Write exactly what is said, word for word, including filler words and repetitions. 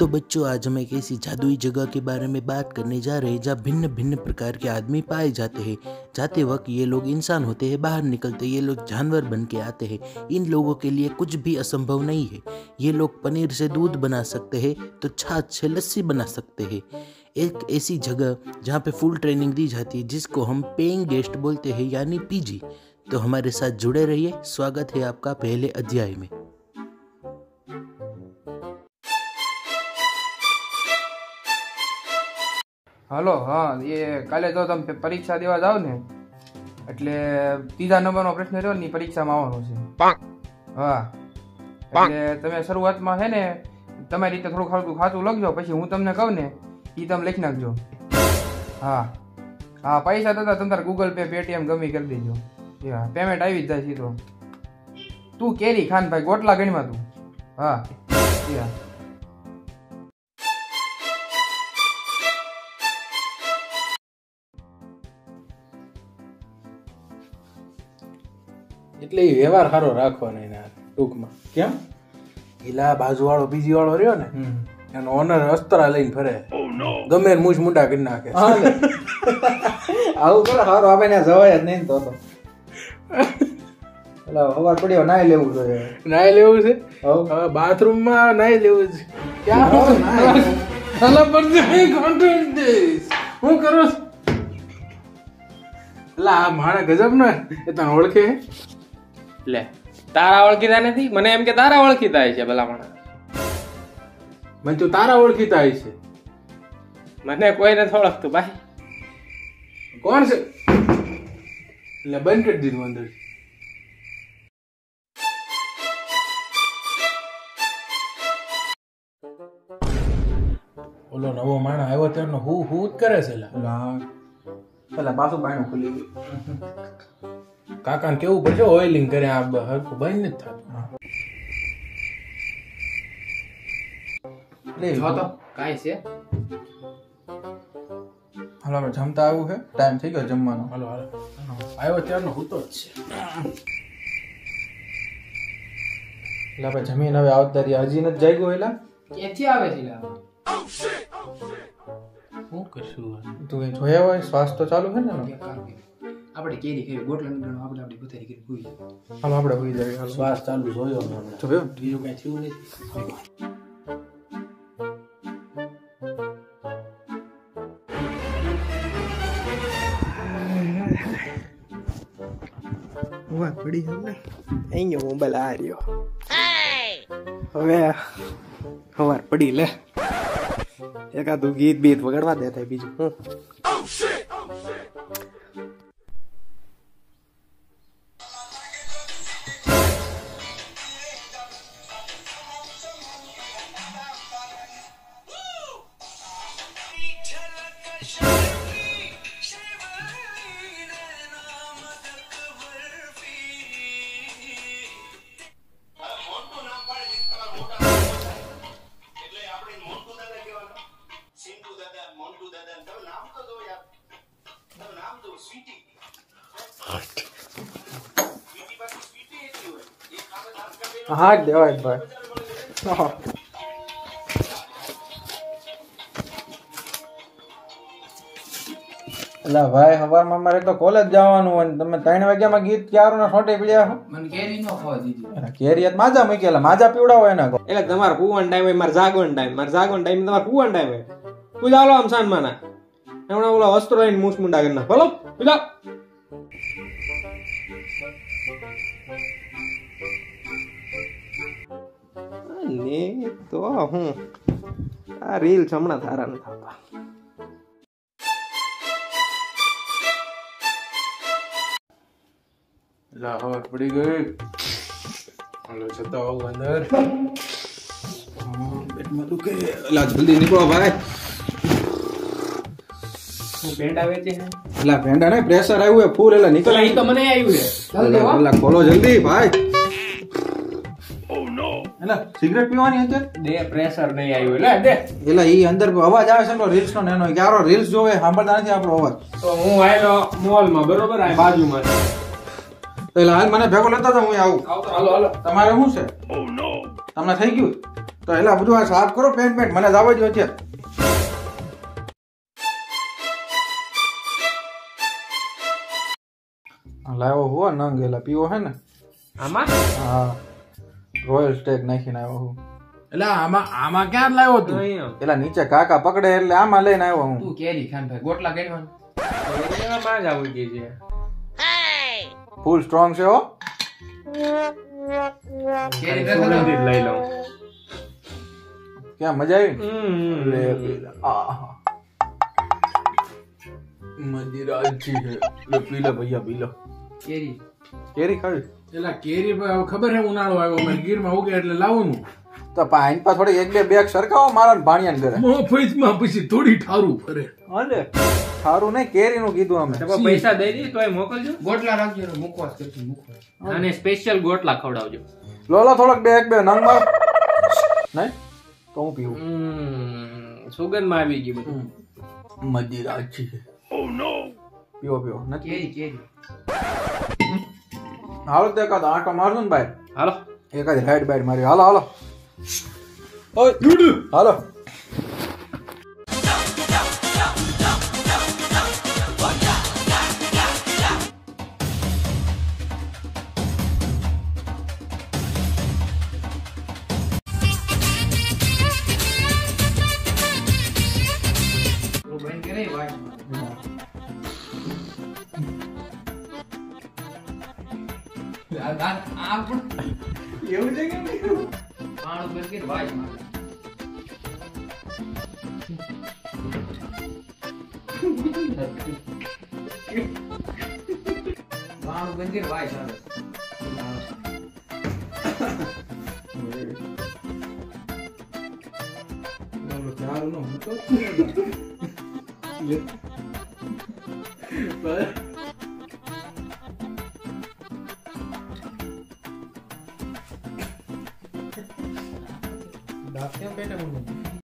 तो बच्चों, आज हम एक ऐसी जादुई जगह के बारे में बात करने जा रहे हैं जहाँ भिन्न भिन्न प्रकार के आदमी पाए जाते हैं। जाते वक्त ये लोग इंसान होते हैं, बाहर निकलते ये लोग जानवर बन के आते हैं। इन लोगों के लिए कुछ भी असंभव नहीं है। ये लोग पनीर से दूध बना सकते हैं तो छाछ से लस्सी बना सकते हैं। एक ऐसी जगह जहाँ पे फुल ट्रेनिंग दी जाती है जिसको हम पेइंग गेस्ट बोलते हैं, यानी पीजी। तो हमारे साथ जुड़े रहिए। स्वागत है आपका पहले अध्याय में। હલો, હા, એ કાલે જો તમે પરીક્ષા દેવા જાવ ને એટલે ત્રીજા નંબરનો પ્રશ્ન રહ્યો ને પરીક્ષામાં આવવાનો છે। હા, એટલે તમે શરૂઆતમાં છે ને તમારી રીતે થોડું ખાતું ખાતું લખજો, પછી હું તમને કહું ને એ તમે લખી નાખજો। હા હા, પૈસા થતા તમે તારે ગૂગલ પે પેટીએમ ગમે કરી દેજો। હા, પેમેન્ટ આવી જ જાય સીધો। તું કેરી ખાન ભાઈ, ગોટલા ગણીમાં તું। હા હા, એટલે એ વ્યવહાર સારો રાખવાનો એના ટૂંકમાં। કેમ? એલા બાજુવાળો બીજી વાળો રહ્યો ને એનો ઓનર અસ્તરા લઈને ફરે, ગમે મૂછ મુંડા કરી નાખે। આવું કરે સારું, આપણે ત્યાં જવાય જ નહીં તો એટલે સવાર પડ્યો નાઈ લેવું જોઈએ। નાઈ લેવું છે? હવે બાથરૂમમાં નાઈ લેવું છે? ક્યાં હું કરો? એટલે આ મારા ગજબ ને એ તને ઓળખે? લે, તારા ઓળખીતા નથી? મને એમ કે તારા ઓળખીતા છે ભલામણ। મને તું તારા ઓળખીતા છે? મને કોઈ નથી ઓળખતું ભાઈ। કોણ છે? એટલે બંધ કરી દીધું અંદર। ઓલો નવો માણસ આવ્યો ત્યારનો હું હું જ કરે છે? પેલા પાછું બાયણું ખુલી ગયું। કાકાને કેવું પડશે ઓઇલિંગ કરે, આ હરખું બંધ નથી થતું। જો તો કાંઈ છે? હાલો આપણે જમતા આવું છે, ટાઈમ થઈ ગયો જમવાનો। હાલો હાલો, આવ્યો ત્યારનો હું તો જ છે। એટલે આપણે જમીન હવે આવતા રહ્યા, હજી નથી જાગ્યો? એલા ક્યાંથી આવે છે? શું કરશું? તું કઈ જોયા હોય? શ્વાસ તો ચાલુ છે ને? આપણે કેરી ખાવી, ગોટલા આપણે આપણે બધારી કરી ભૂલી જાય। હાલો આપણે ભૂલી જાય। હાલો, શ્વાસ ચાલુ જોયો મને, જોયો? બીજું કઈ થયું નથી। વાત પડી છે ને, અહીંયા મોબાઈલ આ રહ્યો। હવે સવાર પડી, લે એકાદું ગીત બીત વગાડવા દે થાય, બીજું હું। હા દેવાય ભાઈ। એટલે ભાઈ સવારમાં મારે તો કોલેજ જવાનું હોય ને તમે ત્રણ વાગ્યામાં ગીત ક્યારો ના છોટે પીડ્યા છો? મને કેરી નો ખાવા દીધી। કેરી માજા મૂકેલા, માજા પીવડા હોય ને એટલે તમારે કુવાનો ટાઈમ હોય, મારે જાગવાનો ટાઈમ, મારે જાગવાનો ટાઈમ તમારે કુવાનો ટાઈમ હોય। તું ચાલો આમ સાન માના હમણાં ઓલા વસ્ત્રો લઈને મૂછ મુંડા કરી નાખ, બોલો તું ને તો હું આ રીલ્સ હમણાં તારા નથી આવતા। લાહોર પડી ગઈ। હાલો જતા આવું અંદર। પેટમાં દુખે, લા જલ્દી નીકળો ભાઈ। હું પેંડા વેચે છે? એટલે ભેંડા ને પ્રેશર આવ્યું હે ફૂલ, એટલે નીકળ। એ તો મને આવ્યું છે, એટલે ખોલો જલ્દી ભાઈ। એટલે સિગરેટ પીવાની અંદર દે, પ્રેશર નહીં આવ્યું એટલે દે। એટલે ઈ અંદર અવાજ આવે છે રીલ્સ નો નેનો, ક્યારો રીલ્સ જોવે સાંભળતા નથી આપણો અવાજ। તો હું આવેલો મોલ માં, બરોબર, આ બાજુમાં। એટલે હાલ મને ભેગો લેતા તો હું આવું। હાલો હાલો, તમારે શું છે? તમને થઈ ગયું? તો એલા બધું આ સાફ કરો પેન્ટ પેન્ટ મને જવા દો અત્યારે. લાવ્યો હો નંગ એલા પીવો હે ને આમાં હા રોયલ સ્ટેક નાખીને આવ્યો હું. એટલે આમાં આમાં ક્યાં લાવ્યો તું? એલા નીચે કાકા પકડે એટલે આમાં લઈને આવ્યો હું. તું કેરી ખાન ભાઈ ગોટલા ગણવાનું માં જ આવી ગઈ છે. ફૂલ સ્ટ્રોંગ છે હો. કેરી સુગંધિત લઈ લઉં. ક્યાં મજા આવી હમ. લે પેલા આહા મદિરા अच्छी है લે પી લે ભૈયા પી લો. કેરી કેરી ખાવી એટલે કેરી પર હવે ખબર હે ઉનાળો આવ્યો મેં ગીરમાં ઉગે એટલે લાવવાનું. તો પાઈન પા થોડી એક બે બેગ સરખાવો મારા ભાણિયાને ઘરે. મફતમાં પછી થોડી ઠારું ફરે. હાલે સારું નહીં કેરીનું કીધું અમે. તો પૈસા દઈ દી તોય મોકલજો. ગોટલા રાખજો મુખવાસ કરશું મુખવાસ અને સ્પેશિયલ ગોટલા ખવડાવજો. લો લો થોડોક બે એક બે નંગ માર નહીં તો હું પીવું. હમ, સુગંધમાં આવી ગઈ બધું. મદિરા अच्छी है ओह नो પીવો પીવો નથી કેરી કેરી હાલો તો એકાદ આંટો મારજો ને ભાઈ. હાલો એકાદ રાઈડ બાઈડ મારી હાલો હાલો ઓય ડુડુ હાલો. તો બેન કરે વાય આ દાન આ પણ એવું છે કે પાણો બેન કે વાય મારે પાણો બેન કે વાય ચાલે ચારું નો હું તો દાંત કેમ બેઠા